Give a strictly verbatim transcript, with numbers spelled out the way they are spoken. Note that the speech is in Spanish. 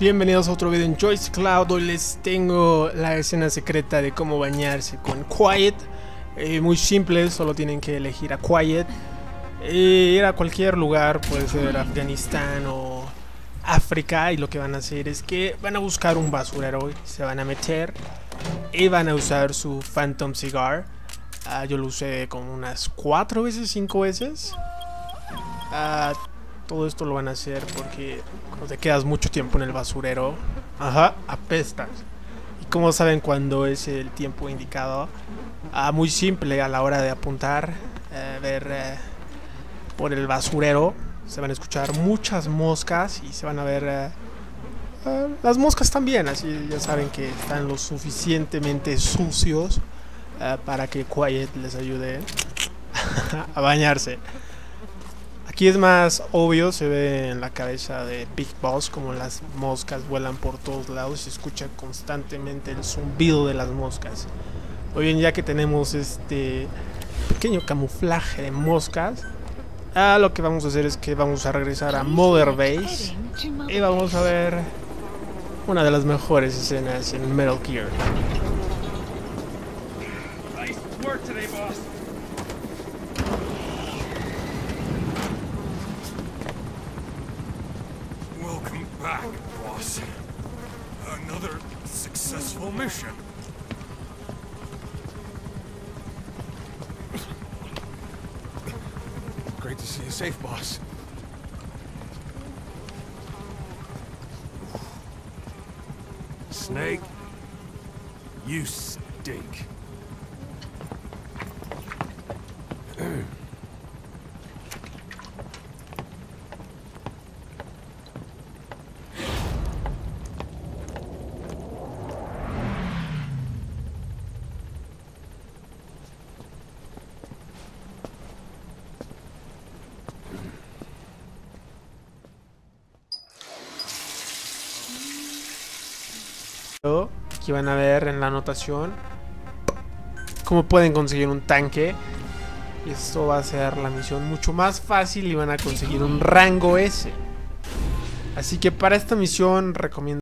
Bienvenidos a otro video en Joystick Cloud. Hoy les tengo la escena secreta de cómo bañarse con Quiet. eh, Muy simple, solo tienen que elegir a Quiet e ir a cualquier lugar, puede ser Afganistán o África. Y lo que van a hacer es que van a buscar un basurero, se van a meter y van a usar su Phantom Cigar. uh, Yo lo usé como unas cuatro veces, cinco veces. uh, Todo esto lo van a hacer porque cuando te quedas mucho tiempo en el basurero, ajá, apestas. Y como saben cuando es el tiempo indicado, ah, muy simple a la hora de apuntar, eh, ver eh, por el basurero, se van a escuchar muchas moscas y se van a ver eh, eh, las moscas también, así ya saben que están lo suficientemente sucios eh, para que Quiet les ayude a bañarse. Aquí es más obvio, se ve en la cabeza de Big Boss como las moscas vuelan por todos lados y se escucha constantemente el zumbido de las moscas. Muy bien, ya que tenemos este pequeño camuflaje de moscas, ah, lo que vamos a hacer es que vamos a regresar a Mother Base y vamos a ver una de las mejores escenas en Metal Gear. Nice work today, boss. Welcome back, boss. Another successful mission. Great to see you safe, boss. Snake, you stink. Aquí van a ver en la anotación cómo pueden conseguir un tanque. Y esto va a hacer la misión mucho más fácil y van a conseguir un rango S. Así que para esta misión recomiendo